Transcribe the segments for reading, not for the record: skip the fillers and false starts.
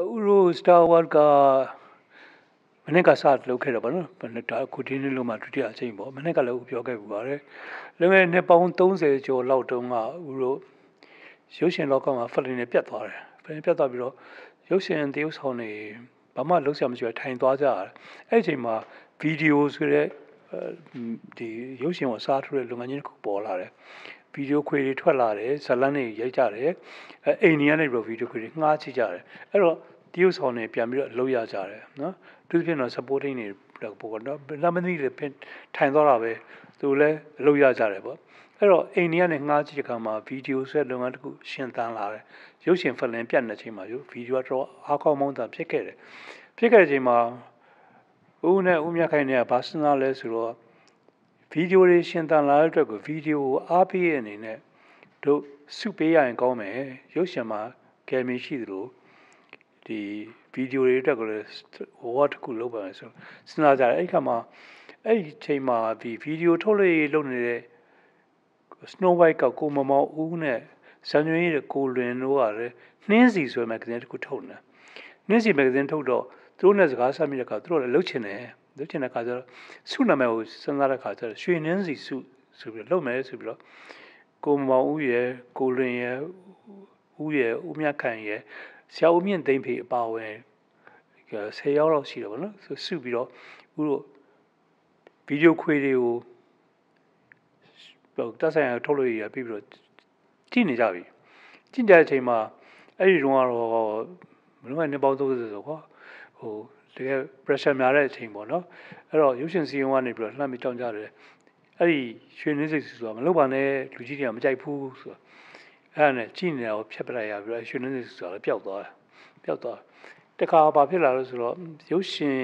Uro Star Wars ka मैंने का साथ लोग खेला बना मैंने कुटीने लो माटुटी आ चाहिए बहुत मैंने का लोग उपयोग है बुआरे लेकिन ने पाउन तों से जो लाउ टोंगा उरो 休闲老讲啊，发展的别大了，发展别大，比如有些人有时候呢，爸妈老想么就谈多家，而且嘛，video 出来，的有些我杀出来，龙眼人可播啦嘞，video 可以出来嘞，啥啦呢也家嘞，A 年嘞，video 可以伢子家嘞，而有时候呢，偏比老家家嘞，喏，这边呢 supporting 呢，不过那么你嘞偏谈多了呗，都嘞老家家嘞不。အဲ့တော့အိန္ဒိယနဲ့ငှားကြည့်တဲ့အခါမှာဗီဒီယိုဆွဲလုပ်ငန်းတစ်ခုရှင်သန်လာတယ်ရုပ်ရှင်ဖလင်ပြတ်နေချိန်မှာဗီဒီယိုကတော့အားကောင်းမှန်းသာဖြစ်ခဲ့တယ်ဖြစ်ခဲ့တဲ့ချိန်မှာဦးနဲ့ဦးမြတ်ခိုင်နဲ့ဘာစနာလဲဆိုတော့ဗီဒီယိုတွေရှင်သန်လာတဲ့အတွက်ကိုဗီဒီယိုကိုအားပေးတဲ့အနေနဲ့တို့စုပေးရရင်ကောင်းမယ်ရုပ်ရှင်မှာကယ်မီရှိသလိုဒီဗီဒီယိုတွေအတွက်ကိုလည်းဝါတစ်ခုလုပ်ပါမယ်ဆိုစဉ်းစားကြတယ်အဲ့ခါမှာအဲ့ဒီချိန်မှာဒီဗီဒီယိုထုတ်လို့လုပ်နေတဲ့Snow White ကကိုမမောင်ဦးနဲ့ဇန်နဝါရီရဲ့ကိုလွင်တို့ကလည်းနှင်းစီဆိုတဲ့မဂ္ဂဇင်းတစ်ခုထုတ်နေနှင်းစီမဂ္ဂဇင်းထုတ်တော့သူတို့နဲ့စကားဆက်မိတဲ့အခါသူတို့လည်းလှုပ်ချင်တယ်လှုပ်ချင်တဲ့အခါကျတော့စုနာမည်ကိုစဉ်းစားတဲ့အခါကျတော့ရွှေနှင်းစီစုဆိုပြီးလှုပ်မယ်ဆိုပြီးတော့ကိုမမောင်ဦးရဲ့ကိုလွင်ရဲ့ဦးမြတ်ခိုင်ရဲ့ဆရာဦးမြင့်သိမ့်ဖေအပါဝင်10ယောက်လောက်ရှိတယ်ဗောနော်စုပြီးတော့ဦးတို့ဗီဒီယိုခွေတွေကိုတက်ဆိုင်ရာထုတ်လို့ရပြီးတော့ကြည့်နေကြပြီကြည့်တဲ့အချိန်မှာအဲ့ဒီတုန်းကတော့မလို့ကနေပေါင်း30ဆိုကွာဟိုတကယ် pressure များတဲ့အချိန်ပေါ့နော်အဲ့တော့ရုပ်ရှင်စီရင်ကနေပြီးတော့လှမ်းပြီးတောင်းကြတယ်အဲ့ဒီရွှေနှင်းစိတ်ဆိုတာမလုပ်ပါနဲ့လူကြီးတွေကမကြိုက်ဘူးဆိုတော့အဲ့ဒါနဲ့ကြည့်နေတာကိုဖျက်ပလိုက်ရပြီးတော့ရွှေနှင်းစိတ်ဆိုတာလည်းပျောက်သွားတခါဘာဖြစ်လာလို့ဆိုတော့ရုပ်ရှင်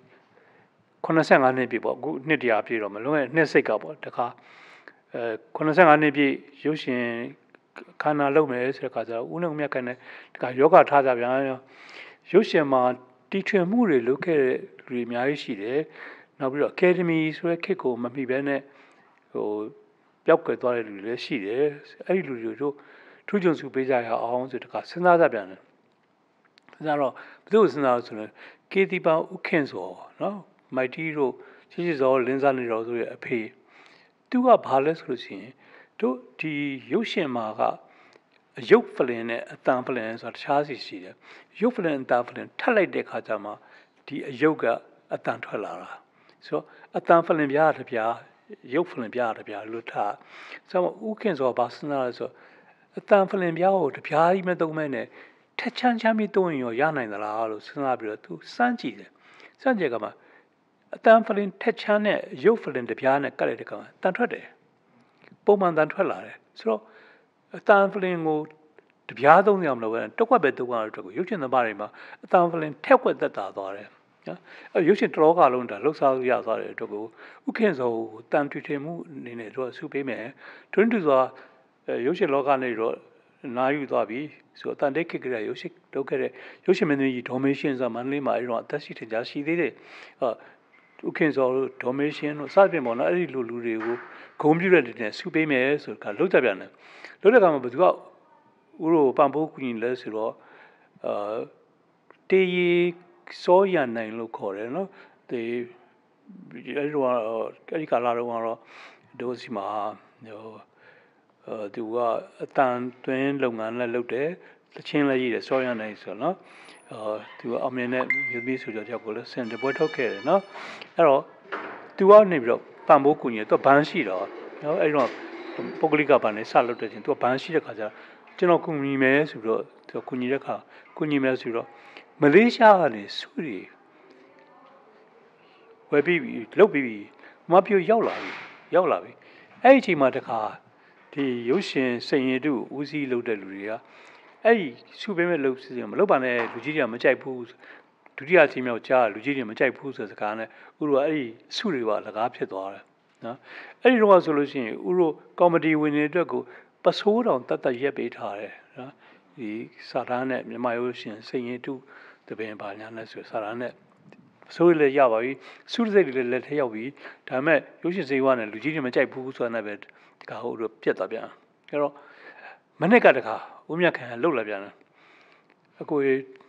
85နှစ်ပြည့်ပေါ့အခုနှစ်တရာပြည့်တော့မလို့နှစ်စိတ်ကပေါ့တခါ85နှစ်ပြည့်ရုပ်ရှင်ခန္ဓာလုပ်မယ်ဆိုတဲ့အခါကျတော့ဦးနှုံမြတ်ကန်နဲ့တခါယောဂထားကြပြန်ရုပ်ရှင်မှာတီထွင်မှုတွေလုပ်ခဲ့တဲ့လူတွေအများကြီးရှိတယ်နောက်ပြီးတော့ Academy ဆိုတဲ့ခေတ်ကိုမမိဘဲနဲ့ဟိုပျောက်ကွယ်သွားတဲ့လူတွေလည်းရှိတယ်အဲ့ဒီလူတွေတို့ထူးချွန်စုပေးကြရအောင်ဆိုတခါစဉ်းစားကြပြန်တယ်စဉ်းစားတော့ဘယ်လိုစဉ်းစားလို့ဆိုရင်ကေတီပါဥခင်စောနော်မိုက်တီတို့ရှိစောလင်းစားနေတော်ဆိုရဲ့အဖေသူကဘာလဲဆိုလို့ရှိရင်တို့ဒီရုပ်ရှင်မှာကရုပ်ဖလင်နဲ့အတန်ဖလင်ဆိုတာတခြားစီရှိတယ်ရုပ်ဖလင်အတန်ဖလင်ထပ်လိုက်တဲ့ခါကျမှဒီအယုတ်ကအတန်ထွက်လာတာဆိုတော့အတန်ဖလင်ပြားတပြားရုပ်ဖလင်ပြားတပြားလို့ထားဆိုတော့ဥခင်ဆိုဘာစနာလဲဆိုအတန်ဖလင်ပြားကိုတပြားကြီးမသုံးမဲနဲ့ထက်ချမ်းပြီးသုံးရင်ရောရနိုင်သလားလို့စဉ်းစားပြီးတော့သူစမ်းကြည့်တယ်စမ်းကြည့်ကမှအတန်ဖလင်ထက်ချမ်းနဲ့ရုပ်ဖလင်တပြားနဲ့ကတ်လိုက်တဲ့ကောင်တန်ထွက်တယ်ပုံမှန်တန်ထွက်လာတယ်ဆိုတော့အတန်ဖလင်ကိုတပြားသုံးရမလို့ပဲတက်ွက်ပဲသုံးရတဲ့အတွက်ကိုရုပ်ရှင်သမားတွေမှာအတန်ဖလင်ထက်ွက်သက်သာသွားတယ်နော်အဲရုပ်ရှင်တော်ကလုံးဒါလှုပ်ရှားရသွားတဲ့အတွက်ကိုဥခင်စောတန်ထွေထွေမှုအနေနဲ့တို့ဆုပေးမယ်တွင်းတူစွာရုပ်ရှင်လောကနေတော့နာယူသွားပြီဆိုတော့တန်တိတ်ခက်ကလေးရုပ်ရှင်လုပ်ခဲ့တဲ့ရုပ်ရှင်မင်းသမီးဒေါ်မေရှင်ဆိုမန္တလေးမှာအဲဒီတော့အသက်ရှိထင်ရှားရှိသေးတယ်ဥခင်စောတို့ဒေါ်မေရှင်တို့စသဖြင့်ပေါ့နော်အဲ့ဒီလူတွေကိုဂုံပြည့်တဲ့လူတွေဆုပေးမယ်ဆိုတော့လှုပ်ကြပြန်တယ်လှုပ်တဲ့ကမှာဘယ်သူကဥရောပန်ဖိုးကူညီလဲဆိုတော့တေးရီစောရနိုင်လို့ခေါ်တယ်နော်ဒီအဲ့ဒီကာလာတော့ဒိုစီမှာသူကအတန်တွင်းလုပ်ငန်းလည်းလုပ်တယ်တချင်းလည်းရေးတယ်စောရနိုင်ဆိုတော့နော်သူအမေနဲ့ယူပြီးဆိုကြတဲ့ကိုလည်းစင်တပွဲထုတ်ခဲ့တယ်နော်အဲ့တော့သူကနေပြီးတော့ပန်ဖိုးကူညီတယ်သူကဘန်းရှိတော့နော်အဲ့တော့ပုဂ္ဂလိကဘန်းနဲ့စလုပ်တဲ့ချင်းသူကဘန်းရှိတဲ့ခါကျကျွန်တော်ကူညီမယ်ဆိုပြီးတော့သူကူညီတဲ့ခါကူညီမယ်ဆိုတော့မလေးရှားကနေစုရီဝယ်ပြီးလုတ်ပြီးမပြိုရောက်လာပြီအဲ့ဒီအချိန်မှာတခါဒီရုပ်ရှင်စိန်ရည်တူဦးစီးလုပ်တဲ့လူတွေကအဲ့ဒီစုပေးမဲ့လုပ်စီမလုပ်ပါနဲ့လူကြီးတွေကမကြိုက်ဘူးဒုတိယအချိန်မြောက်ကြားလူကြီးတွေမကြိုက်ဘူးဆိုတဲ့စကားနဲ့ဥရောအဲ့ဒီစုတွေပါလကားဖြစ်သွားတယ်နော်အဲ့ဒီတော့ဆိုလို့ရှိရင်ဥရောကောမဒီဝင်နေတဲ့အတွက်ကိုပစိုးတောင်တတ်ရက်ပေးထားတယ်နော်ဒီစာသားနဲ့မြန်မာရုပ်ရှင်စိန်ရည်တူတပင်ပါညာနဲ့ဆိုစာသားနဲ့ဆိုးလည်းရပါပြီစုစိတ်တွေလည်းလက်ထရောက်ပြီဒါပေမဲ့ရုပ်ရှင်စိတ်ဝါနဲ့လူကြီးတွေမကြိုက်ဘူးဆိုတာနဲ့ပဲဒီကဟိုပြက်သွားပြန်အဲ့တော့မနေ့ကတခါဦးမြတ်ခိုင်လှုပ်လာပြန်တယ်အကို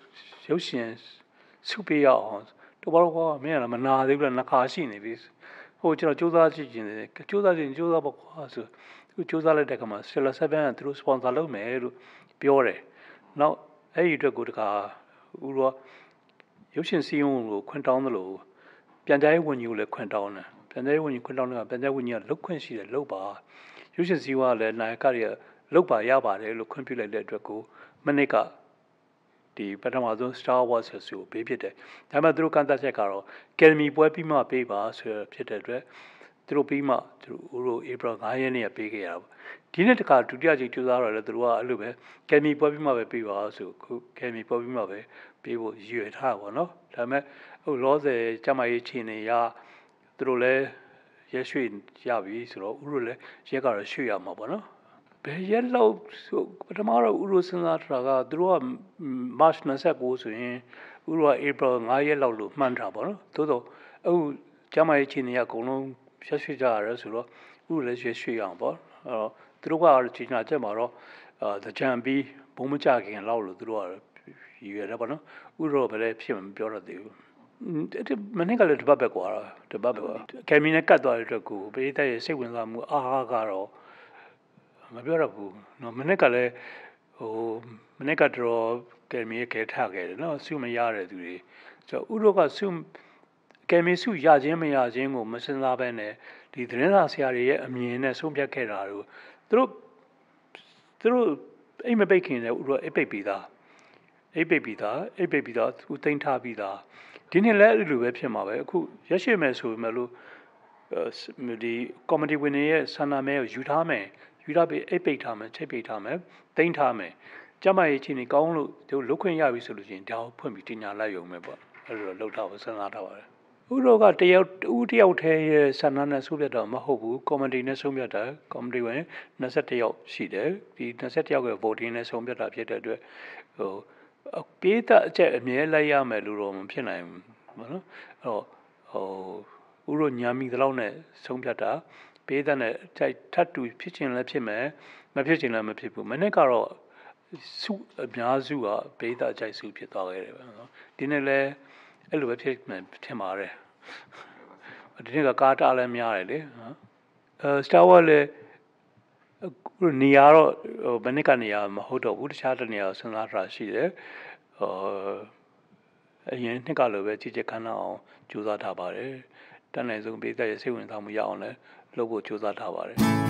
ရုပ်ရှင်စုပေးရအောင်တော့ဘာလို့ကွာမင်းကမနာသေးဘူးလားနှစ်ခါရှိနေပြီဟိုကျွန်တော်စူးစမ်းကြည့်ခြင်းတယ်စူးစမ်းပေါ့ကွာဆိုသူစူးစမ်းလိုက်တဲ့ခါမှာ Stellar 7ကသူတို့ sponsor လုပ်မယ်လို့ပြောတယ်နောက်အဲ့ဒီအတွက်ကိုတခါဦးတော့ရုပ်ရှင်စီးရုံးကိုခွင့်တောင်းတယ်လို့ပြန်ကြားရေးဝန်ကြီးကိုလည်းခွင့်တောင်းတယ်ပြန်ကြားရေးဝန်ကြီးခွင့်တောင်းတယ်ပြန်ကြားရေးဝန်ကြီးကလုတ်ခွင့်ရှိတယ်လုတ်ပါရုပ်ရှင်စီးရုံးကလည်းနိုင်ကတွေကလုတ်ပါရပါတယ်လို့ခွင့်ပြုလိုက်တဲ့အတွက်ကိုမနစ်ကဒီပထမဆုံး Star Wars ဆိုပေးဖြစ်တယ်ဒါပေမဲ့သူတို့ကန့်သက်ချက်ကတော့ Academy ပွဲပြီးမှပေးပါဆိုဖြစ်တဲ့အတွက်သူတို့ပြီးမှသူတို့ April 9 ရက်နေ့ကပေးခဲ့ရတာပေါ့ဒီနေ့တခါဒုတိယချိန်ကြိုးစားတော့လေသူတို့ကအဲ့လိုပဲ Academy ပွဲပြီးမှပဲပေးပါဆိုခု Academy ပွဲပြီးမှပဲပေးဖို့ရည်ရွယ်ထားပါတော့ဒါပေမဲ့ဟိုလောဆယ်ကျမကြီးချင်းနေရသူတို့လည်းရက်ရွှေ့ရပြီဆိုတော့ဥတို့လည်းရက်ကတော့ရွှေ့ရမှာပေါ့နော်ဘယ်ရက်လောက်ဆိုပထမတော့ဥတို့စဉ်းစားထားတာကသူတို့က March 29ဆိုရင်ဥတို့က April 9 ရက်လောက်လို့မှန်းထားပါတော့သို့တော့အခုကျမကြီးချင်းနေရအကုန်လုံးရွှေ့ကြရတယ်ဆိုတော့ဥတို့လည်းရွှေ့ရအောင်ပေါ့အဲ့တော့သူတို့ကချိန်နာချက်မှာတော့တကြံပြီးဘုံမကြခင်လောက်လို့သူတို့ကရည်ရွယ်တယ်ပေါ့နော်ဥတို့ဘယ်လဲဖြစ်မပြောရသေးဘူးမနေ့ကလည်းတပတ်ပဲကွာတပတ်ပဲကယ်မီနဲ့ကတ်သွားတဲ့အတွက်ကိုပေးတဲ့စိတ်ဝင်စားမှုအားကတော့မပြောရဘူးနော်မနေ့ကလည်းဟိုမနေ့ကတော့ကယ်မီရဲ့ခဲထခဲ့တယ်နော်စုမရတဲ့သူတွေဆိုတော့ဥတို့ကစုကယ်မီစုရခြင်းမရခြင်းကိုမစင်စားဘဲနဲ့ဒီသတင်းစာဆရာတွေရဲ့အမြင်နဲ့ဆုံးဖြတ်ခဲ့တာတို့သူတို့အိမ်မပိတ်ခင်လည်းဥတို့အိမ်ပိတ်ပြီးသားအိမ်ပိတ်ပြီးသားသူတိမ့်ထားပြီးသားဒီနေ့လည်းအဲ့လိုပဲဖြစ်မှာပဲအခုရက်ရှိမယ်ဆိုပေမဲ့လို့ဒီကော်မတီဝင်တွေရဲ့ဆန္ဒမဲကိုယူထားမယ်ယူထားပြီးအိတ်ပိတ်ထားမယ်ချိတ်ပိတ်ထားမယ်တိမ့်ထားမယ်ကျမရေးချင်းကောင်းလို့သူလုတ်ခွင့်ရပြီဆိုလို့ရှိရင်ဒါကိုဖွင့်ပြီးတင်ညာလိုက်ရုံပဲပေါ့အဲ့လိုလောက်တော့စဉ်းစားထားပါတယ်ဥရောကတယောက်ထဲရဲ့ဆန္ဒနဲ့ဆုံးဖြတ်တော့မဟုတ်ဘူးကော်မတီနဲ့ဆုံးဖြတ်တာကော်မတီဝင်21ယောက်ရှိတယ်ဒီ21ယောက်ရဲ့ voting နဲ့ဆုံးဖြတ်တာဖြစ်တဲ့အတွက်ဟိုပေးတဲ့အချက်အမြဲလိုက်ရမယ်လို့တော့မဖြစ်နိုင်ဘူးပေါ့နော်အဲ့တော့ဥရောညာမိသလောက်နဲ့ဆုံးဖြတ်တာပေးတဲ့နဲ့ထပ်တူဖြစ်ချင်လည်းဖြစ်မယ်မဖြစ်ချင်လည်းမဖြစ်ဘူးမနေ့ကတော့စုအများစုကပေးတဲ့အကြိုက်စုဖြစ်သွားခဲ့တယ်ပဲနော်ဒီနေ့လည်းအဲ့လိုပဲဖြစ်မယ်ထင်ပါတယ်ဒီနေ့ကကားတားလည်းများတယ်လေနော်Star Wars လည်းနေရာတော့ဘယ်နှစ်ကနေရာမဟုတ်တော့ဘူးတခြားတနေရာစဉ်းစားထားရှိတယ်အရင်နှစ်ကလိုပဲကြည်ကြခန်းအောင်ကြိုးစားထားပါတယ်တန်နိုင်ဆုံးပေးတဲ့စိတ်ဝင်စားမှုရအောင်လည်းလုပ်ဖို့ကြိုးစားထားပါတယ်